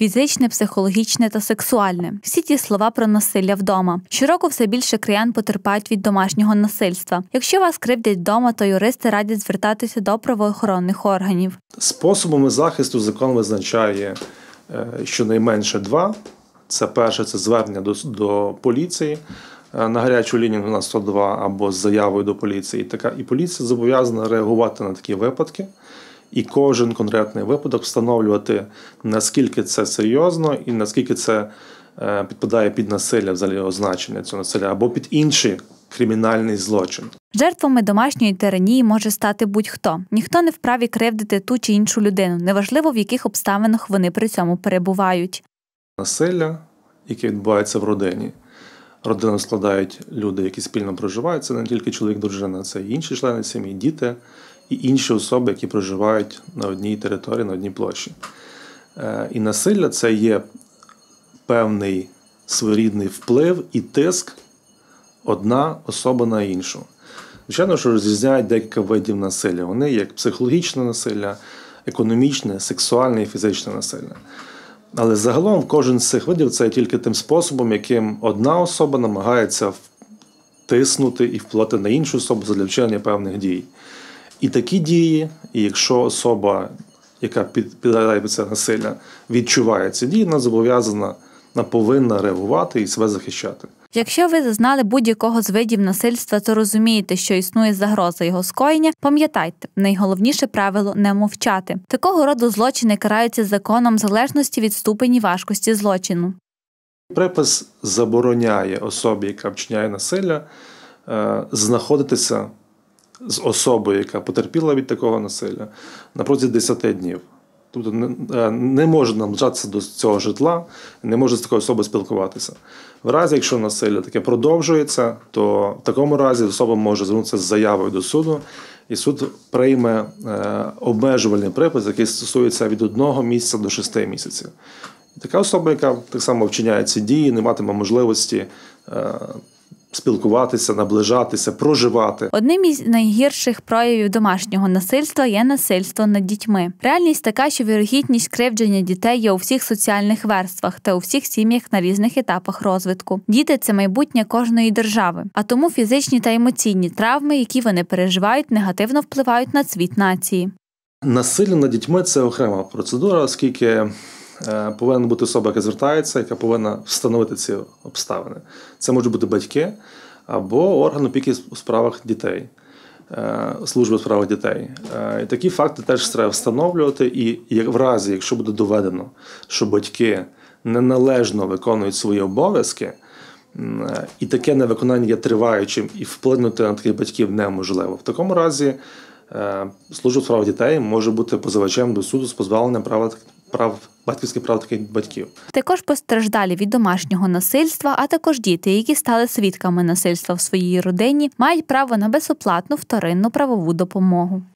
фізичне, психологічне та сексуальне. Всі ті слова про насилля вдома. Щороку все більше киян потерпають від домашнього насильства. Якщо вас кривдять вдома, то юристи радять звертатися до правоохоронних органів. Способами захисту закон визначає щонайменше два. Це перше – це звернення до поліції на гарячу лінію на 102 або з заявою до поліції. І поліція зобов'язана реагувати на такі випадки і кожен конкретний випадок встановлювати, наскільки це серйозно і наскільки це підпадає під насилля, взагалі означення цього насилля, або під інший кримінальний злочин. Жертвами домашньої тиранії може стати будь-хто. Ніхто не вправі кривдити ту чи іншу людину, неважливо в яких обставинах вони при цьому перебувають. Насилля, яке відбувається в родині. Родину складають люди, які спільно проживають. Це не тільки чоловік, дружина, це і інші члени сім'ї, діти і інші особи, які проживають на одній території, на одній площі. І насилля – це є певний своєрідний вплив і тиск одна особа на іншу. Звичайно, що розрізняють декілька видів насилля. Вони як психологічне насилля, економічне, сексуальне і фізичне насилля. Але загалом кожен з цих видів – це тільки тим способом, яким одна особа намагається втиснути і впливати на іншу особу задля вчинення певних дій. І такі дії, і якщо особа, яка підпадає під це насилля, відчуває ці дії, вона зобов'язана, вона повинна реагувати і себе захищати. Якщо ви зазнали будь-якого з видів насильства, то розумієте, що існує загроза його скоєння, пам'ятайте, найголовніше правило – не мовчати. Такого роду злочини караються законом в залежності від ступені важкості злочину. Припис забороняє особі, яка вчиняє насилля, знаходитися з особою, яка потерпіла від такого насилля, на протязі 10 днів. Тобто не може наближатися до цього житла, не може з такою особою спілкуватися. В разі, якщо насилля таке продовжується, то в такому разі особа може звернутися з заявою до суду, і суд прийме обмежувальний припис, який стосується від 1 місяця до 6 місяців. І така особа, яка так само вчиняє ці дії, не матиме можливості спілкуватися, наближатися, проживати. Одним із найгірших проявів домашнього насильства є насильство над дітьми. Реальність така, що вірогідність кривдження дітей є у всіх соціальних верствах та у всіх сім'ях на різних етапах розвитку. Діти – це майбутнє кожної держави, а тому фізичні та емоційні травми, які вони переживають, негативно впливають на цвіт нації. Насилля над дітьми – це окрема процедура, оскільки повинна бути особа, яка звертається, яка повинна встановити ці обставини. Це можуть бути батьки або орган опіки у справах дітей, служби у справах дітей. І такі факти теж треба встановлювати, і в разі, якщо буде доведено, що батьки неналежно виконують свої обов'язки, і таке невиконання є триваючим, і вплинути на таких батьків неможливо. В такому разі служба у справах дітей може бути позивачем до суду з позбавленням батьківських прав таких батьків. Також постраждалі від домашнього насильства, а також діти, які стали свідками насильства в своїй родині, мають право на безоплатну вторинну правову допомогу.